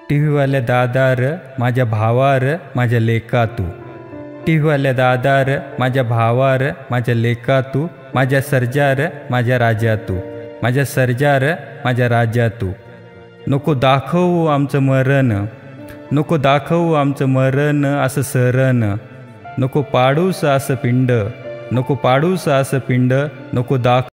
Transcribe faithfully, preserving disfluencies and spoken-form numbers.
टीव्हीवाल्या दादार माझ्या भावार माझ्या लेका तू, टीव्हीवाल्या दादार माझ्या भावार माझ्या लेका तू, माझ्या सर्जार माझ्या राजा तू, माझ्या सर्जार माझ्या राजा तू. नको दाखवू आमचं मरण, नको दाखवू आमचं मरण असं सरण, नको पाडूस असं पिंड, नको पाडूस असं पिंड, नको दाख